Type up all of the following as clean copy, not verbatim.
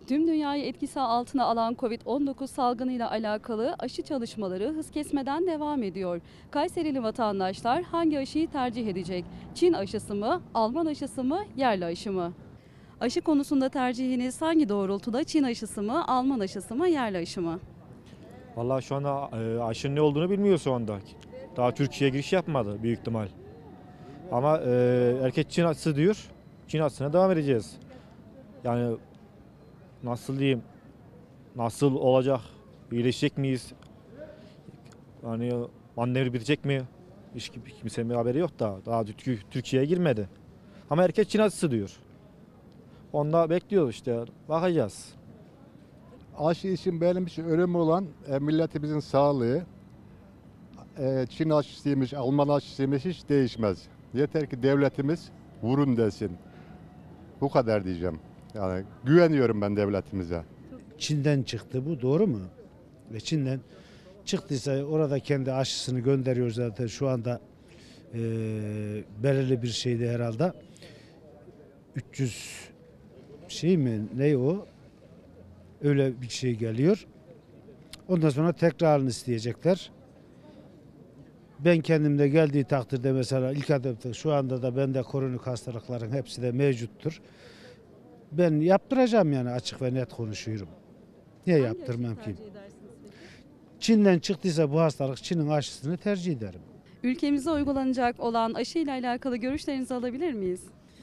Tüm dünyayı etkisi altına alan Covid-19 salgınıyla alakalı aşı çalışmaları hız kesmeden devam ediyor. Kayserili vatandaşlar hangi aşıyı tercih edecek? Çin aşısı mı, Alman aşısı mı, yerli aşı mı? Aşı konusunda tercihiniz hangi doğrultuda? Çin aşısı mı, Alman aşısı mı, yerli aşı mı? Vallahi şu anda aşının ne olduğunu bilmiyor şu anda. Daha Türkiye'ye giriş yapmadı büyük ihtimal. Ama herkes Çin aşısı diyor. Çin aşısına devam edeceğiz. Yani nasıl diyeyim, nasıl olacak, iyileşecek miyiz? Yani pandemi bitecek mi? Hiç kimsenin bir haberi yok da. Daha Türkiye'ye girmedi. Ama herkes Çin aşısı diyor. Onda bekliyoruz işte, bakacağız. Aşı için benim için önemli olan milletimizin sağlığı. Çin aşısıymış, Alman aşısıymış hiç değişmez. Yeter ki devletimiz vurun desin. Bu kadar diyeceğim. Yani güveniyorum ben devletimize. Çin'den çıktı bu, doğru mu? Ve Çin'den çıktıysa orada kendi aşısını gönderiyor zaten şu anda belirli bir şeydi herhalde. 300 şey mi ne o? Öyle bir şey geliyor. Ondan sonra tekrarını isteyecekler. Ben kendimde geldiği takdirde mesela ilk adımda şu anda da bende kronik hastalıkların hepsi de mevcuttur. Ben yaptıracağım yani açık ve net konuşuyorum. Niye Hangi yaptırmam aşıyı ki? tercih edersiniz peki? Çin'den çıktıysa bu hastalık Çin'in aşısını tercih ederim. Ülkemize uygulanacak olan aşıyla alakalı görüşlerinizi alabilir miyiz?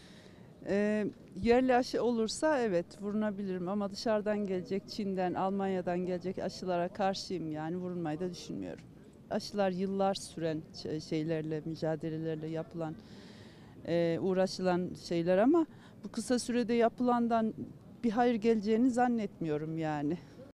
Yerli aşı olursa evet vurunabilirim ama dışarıdan gelecek Çin'den, Almanya'dan gelecek aşılara karşıyım yani vurulmayı da düşünmüyorum. Aşılar yıllar süren şeylerle, mücadelelerle yapılan, uğraşılan şeyler ama bu kısa sürede yapılandan bir hayır geleceğini zannetmiyorum yani.